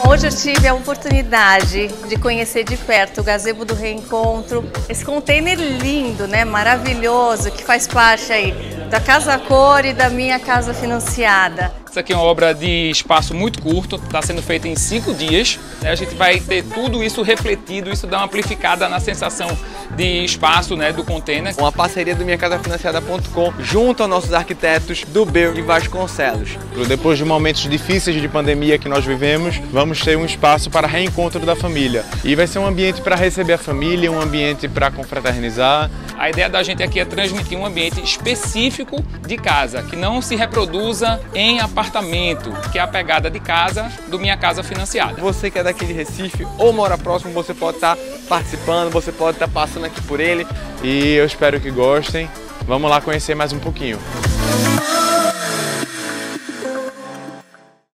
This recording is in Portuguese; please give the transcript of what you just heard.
Hoje eu tive a oportunidade de conhecer de perto o Gazebo do Reencontro, esse container lindo, né, maravilhoso, que faz parte aí da Casa Cor e da minha casa financiada. Isso aqui é uma obra de espaço muito curto, está sendo feita em 5 dias. A gente vai ter tudo isso refletido, isso dá uma amplificada na sensação de espaço, né, do container. Uma parceria do minhacasafinanciada.com junto aos nossos arquitetos do Bel e Vasconcelos. Depois de momentos difíceis de pandemia que nós vivemos, vamos ter um espaço para reencontro da família. E vai ser um ambiente para receber a família, um ambiente para confraternizar. A ideia da gente aqui é transmitir um ambiente específico de casa, que não se reproduza em apartamento, que é a pegada de casa do Minha Casa Financiada. Você que é daqui de Recife ou mora próximo, você pode estar participando, você pode estar passando aqui por ele. E eu espero que gostem. Vamos lá conhecer mais um pouquinho.